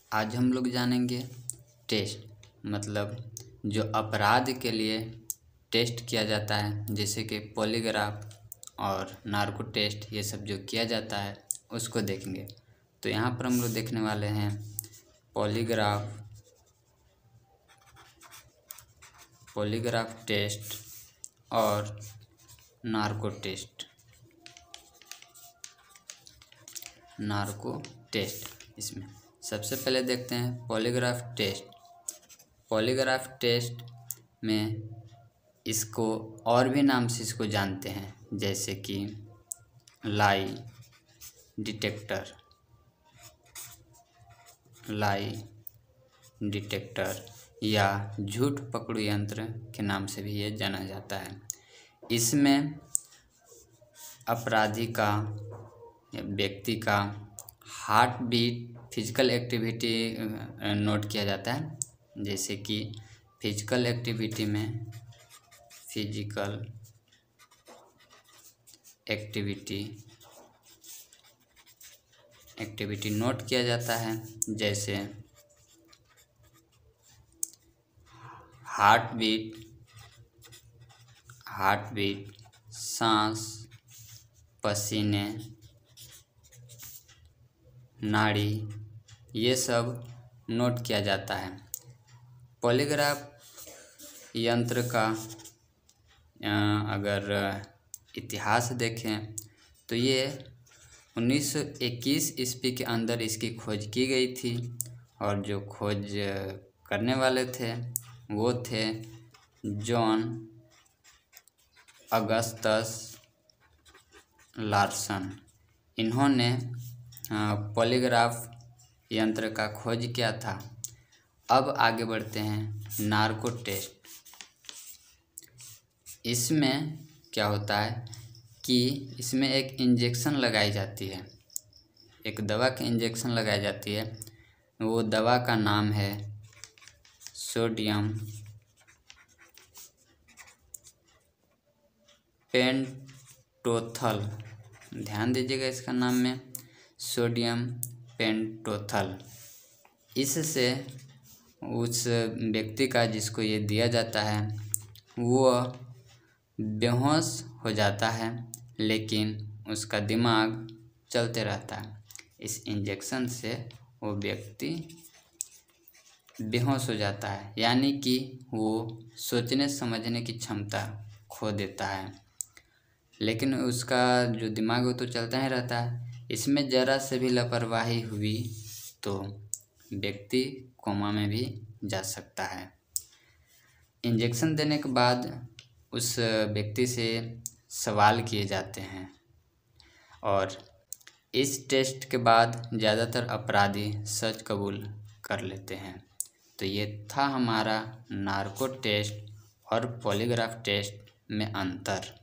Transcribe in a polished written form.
आज हम लोग जानेंगे टेस्ट, मतलब जो अपराध के लिए टेस्ट किया जाता है, जैसे कि पॉलीग्राफ और नार्को टेस्ट, ये सब जो किया जाता है उसको देखेंगे। तो यहाँ पर हम लोग देखने वाले हैं पॉलीग्राफ टेस्ट और नार्को टेस्ट। इसमें सबसे पहले देखते हैं पॉलीग्राफ टेस्ट में इसको और भी नाम से इसको जानते हैं, जैसे कि लाई डिटेक्टर या झूठ पकड़ू यंत्र के नाम से भी ये जाना जाता है। इसमें अपराधी का या व्यक्ति का heart beat, physical activity note किया जाता है। जैसे कि फिजिकल एक्टिविटी में एक्टिविटी नोट किया जाता है, जैसे हार्ट बीट, सांस, पसीने, नाड़ी, ये सब नोट किया जाता है। पॉलीग्राफ यंत्र का अगर इतिहास देखें तो ये 1921 ईस्वी के अंदर इसकी खोज की गई थी, और जो खोज करने वाले थे वो थे जॉन अगस्टस लार्सन। इन्होंने पॉलीग्राफ यंत्र का खोज किया था। अब आगे बढ़ते हैं नार्को टेस्ट। इसमें क्या होता है कि इसमें एक इंजेक्शन लगाई जाती है, एक दवा की इंजेक्शन लगाई जाती है। वो दवा का नाम है सोडियम पेंटोथल। ध्यान दीजिएगा इसका नाम में, सोडियम पेंटोथल। इससे उस व्यक्ति का जिसको ये दिया जाता है वो बेहोश हो जाता है, लेकिन उसका दिमाग चलते रहता है। इस इंजेक्शन से वो व्यक्ति बेहोश हो जाता है, यानी कि वो सोचने समझने की क्षमता खो देता है, लेकिन उसका जो दिमाग वो तो चलता ही रहता है। इसमें ज़रा से भी लापरवाही हुई तो व्यक्ति कोमा में भी जा सकता है। इंजेक्शन देने के बाद उस व्यक्ति से सवाल किए जाते हैं, और इस टेस्ट के बाद ज़्यादातर अपराधी सच कबूल कर लेते हैं। तो ये था हमारा नार्को टेस्ट और पॉलीग्राफ टेस्ट में अंतर।